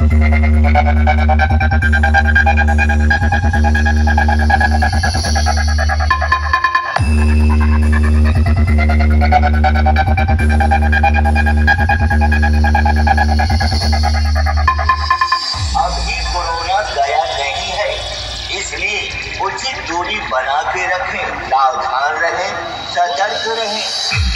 अभी कोरोना गया नहीं है, इसलिए उचित दूरी बना के रखें, सावधान रहें, सतर्क रहें।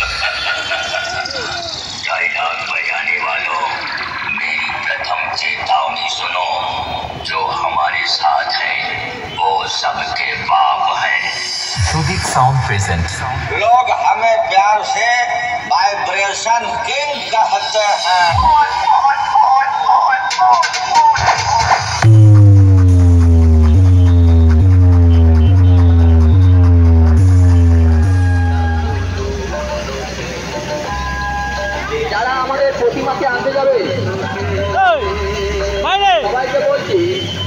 डायलॉग बजाने वालों, मेरी प्रथम चेतावनी सुनो। जो हमारे साथ है वो सबके बाप है। Sudip sound present. लोग हमें प्यार से वाइब्रेशन किंग कहते हैं। যারা আমাদের প্রতিমাকে আনতে যাবে সবাইকে বলছি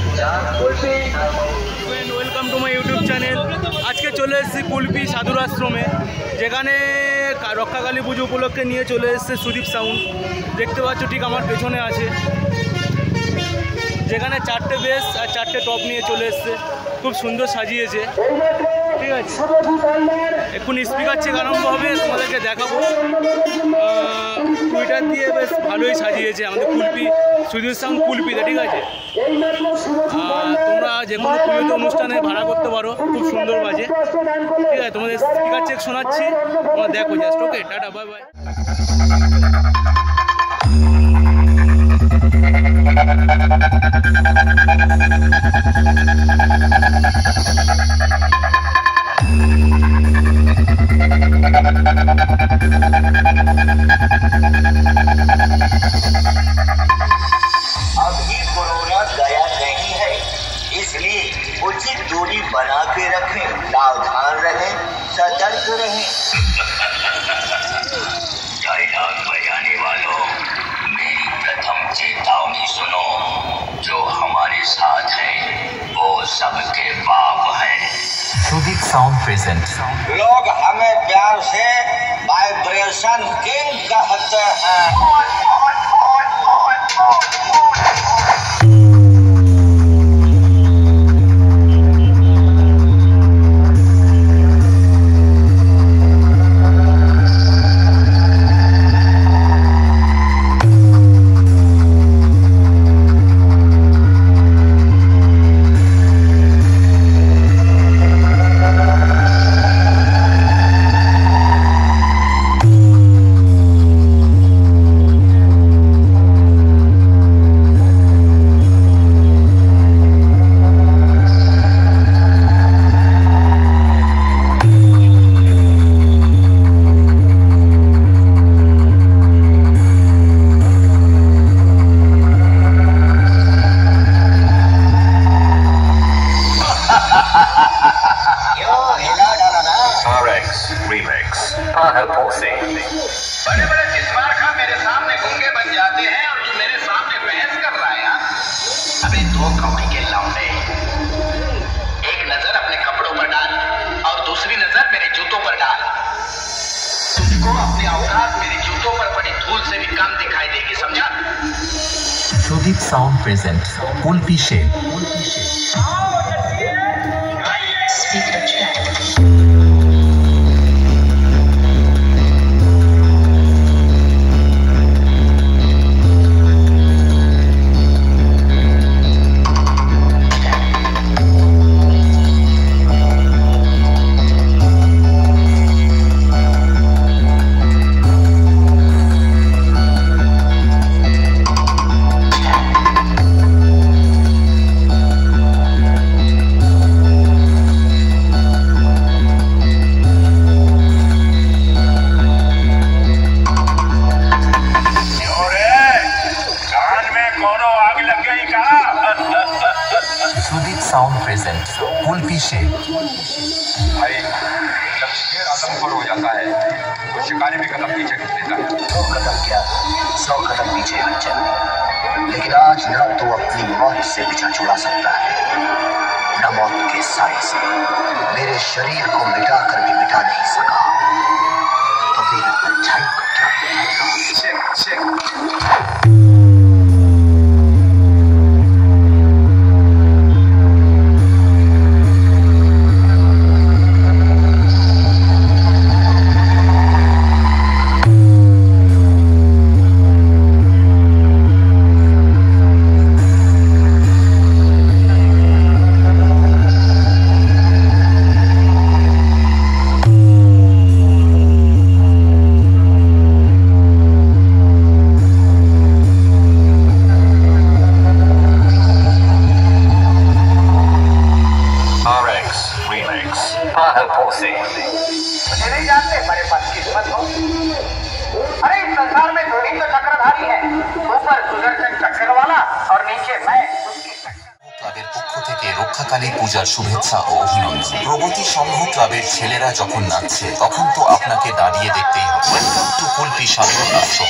welcome to my YouTube channel. আজকে চলে এসেছি কুলপি সাধুর আশ্রমে, যেখানে রক্ষাকালী পুজো উপলক্ষে নিয়ে চলে এসেছে সুদীপ সাউন্ড। দেখতে পাচ্ছ ঠিক আমার পেছনে আছে, যেখানে 4টে বেস আর 4টে টপ নিয়ে চলে এসছে। খুব সুন্দর সাজিয়েছে, ঠিক আছে। এখন স্পিকার চেক আরম্ভ হবে, তোমাদেরকে দেখাবো। টুইটার দিয়ে বেশ ভালোই সাজিয়েছে আমাদের কুলপি সুদীপ সাউন্ড কুলপিতে, ঠিক আছে। তোমরা যে কোনো পুজোতে অনুষ্ঠানে ভাড়া করতে পারো, খুব সুন্দর বাজে, ঠিক আছে। তোমাদের স্পিকার চেক শোনাচ্ছি, তোমরা দেখো just. Okay, tata, bye bye. अभी कोरोना गया नहीं है, इसलिए उचित दूरी बना के रखें, सावधान रहें, सतर्क रहें। डायलॉग बजाने वालों, मेरी प्रथम चेतावनी सुनो। जो हमारे साथ है वो सबके बाप है। Sudip sound present. लोग हमें प्यार से वाइब्रेशन किंग कहते हैं। बड़े बड़े चिस्मारखा मेरे सामने गूंगे बन जाते हैं और तू मेरे सामने बहस कर रहा है यार। अबे दो कौड़ी के लौंडे, एक नजर अपने कपड़ों पर डाल और दूसरी नजर मेरे जूतों पर डाल। तुमको अपने औकात मेरे जूतों पर पड़ी धूल से भी कम दिखाई देगी, समझा? सुदीप साउंड प्रेजेंट कुलपी से। सुदीप साउंड प्रेजेंट कुलपी से। भाई जब शेर आदमखोर हो जाता है तो शिकारी भी कदम पीछे खींच लेता है। 2 कदम क्या 100 कदम पीछे हट चल, लेकिन आज न तो अपनी मौत से पीछा छुड़ा सकता है, न मौत के साए से। मेरे शरीर को मिटा कर भी मिटा नहीं सका तो मेरी अच्छाई को क्या मिटाएगा? नीचे मैं उसकी ক্লাবের পক্ষ থেকে রক্ষাকালী পূজার শুভেচ্ছা ও অভিনন্দন। প্রগতি সংঘ ক্লাবের ছেলেরা যখন নাচছে তখন তো আপনাকে দাঁড়িয়ে দেখতেই হবে। ওয়েলকাম টু কুলপি সাধু আশ্রম।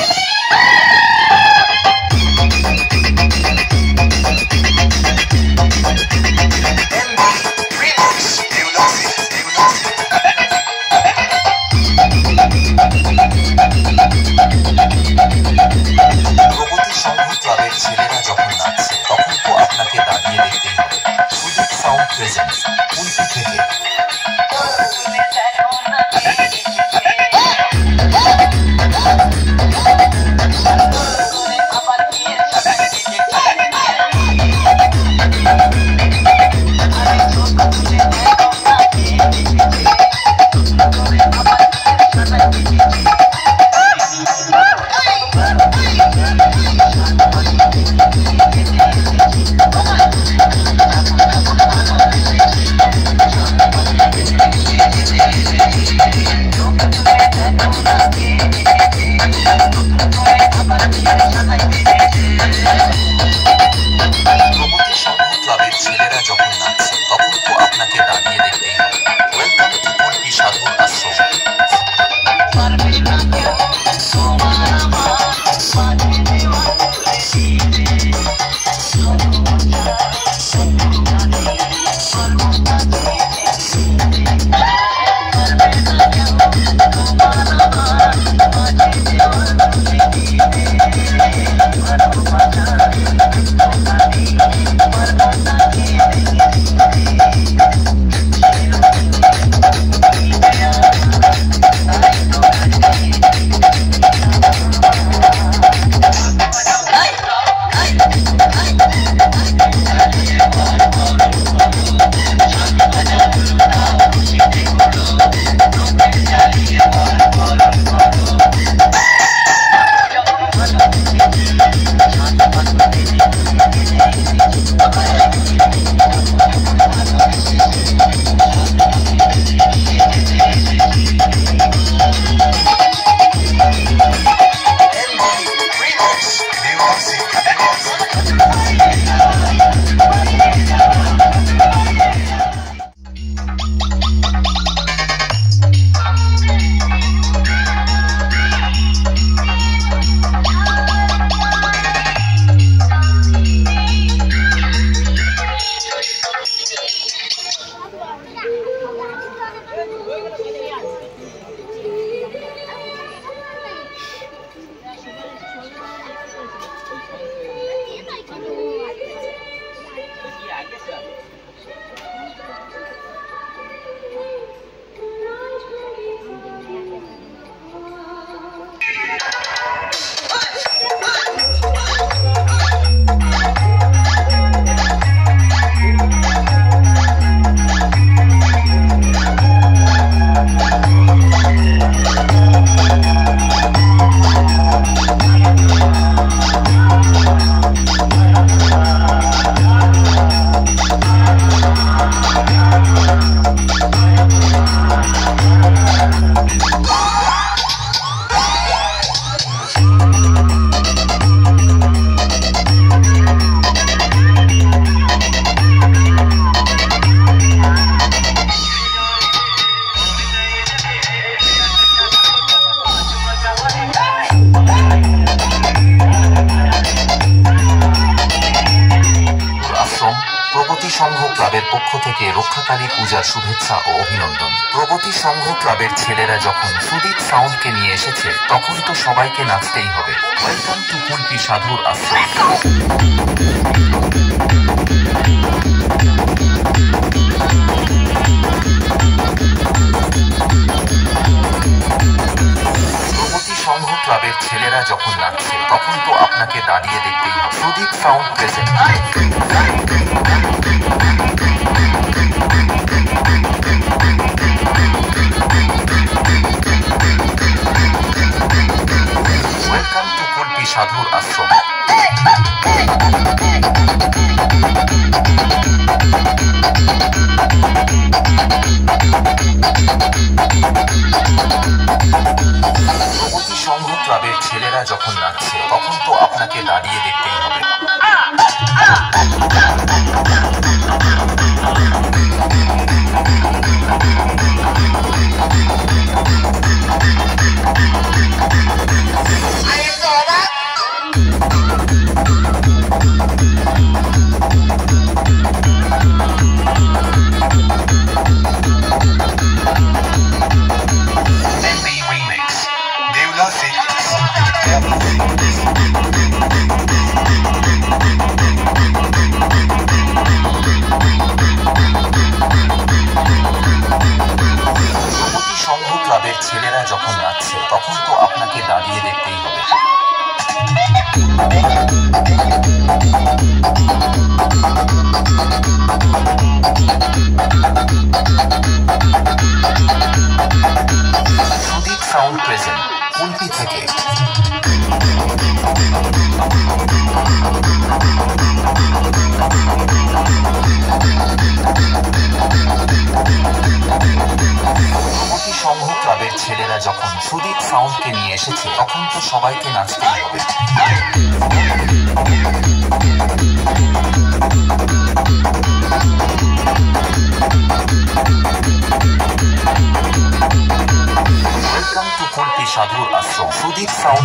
প্রগতি সংঘ ক্লাবের ছেলেরা যখন নাচছে তখন তো আপনাকে দাঁড়িয়ে দেখতেই হবে। সুদীপ সাউন্ড প্রেজেন্স কুলপি থেকে। প্রগতি সংঘ ক্লাবের পক্ষ থেকে রক্ষাকালী পূজার শুভেচ্ছা ও অভিনন্দন। প্রগতি সংঘ ক্লাবের ছেলেরা যখন সুদীপ সাউন্ডকে নিয়ে এসেছে তখন তো সবাইকে নাচতেই হবে। ওয়েলকাম টু কুলপি সাধুর আশ্রম। প্রগতি সংঘ ক্লাবের ছেলেরা যখন নাচছে তখন তো আপনাকে দাঁড়িয়ে দেখতেই হবে। Sudip sound present. Welcome to Kulpi সাধুর আশ্রম। প্রগতি সংঘ ক্লাবের ছেলেরা যখন নাচছে তখন তো আপনাকে দাঁড়িয়ে দেখতেই হবে। এসেছে তখন তো সবাইকে নাচতেই হবে। ওয়েলকাম টু কুলপি সাধুর আশ্রম, সুদীপ সাউন্ড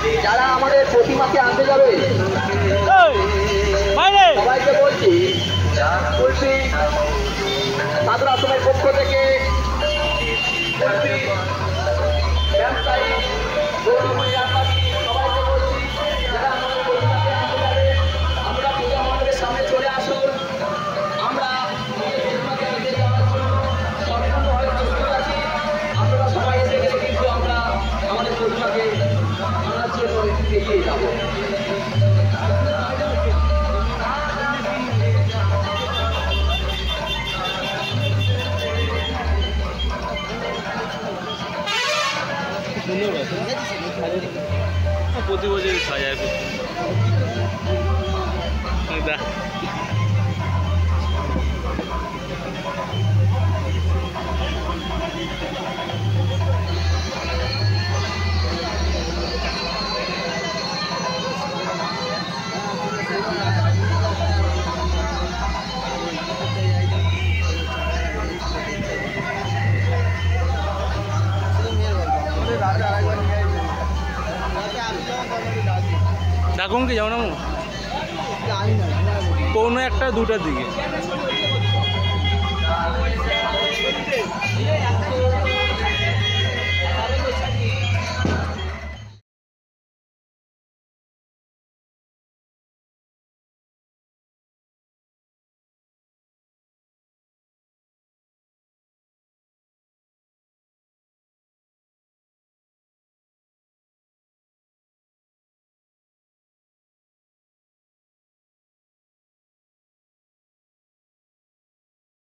যারা আমাদের প্রতিমাকে আনতে যাবে সবাইকে বলছি কুলপি সাধু আশ্রমের পক্ষ থেকে কুলপি ব্যবসায়ী সবাইকে বলছি যারা আমাদের প্রতিমাকে আনতে যাবে আমরা পূজা মণ্ডপের সামনে চলে আসুন। আমরা প্রতিমাকে আনতে যাওয়ার জন্য সম্পূর্ণভাবে প্রস্তুত আছি। আপনারা সবাই এসে গেলে কিন্তু আমরা আমাদের প্রতিমাকে আনার জন্য এগিয়ে যাবো। প্রতি বছরই সাজায় দেখ ডাকুন কি যাও না পৌনে 1টা 2টার দিকে।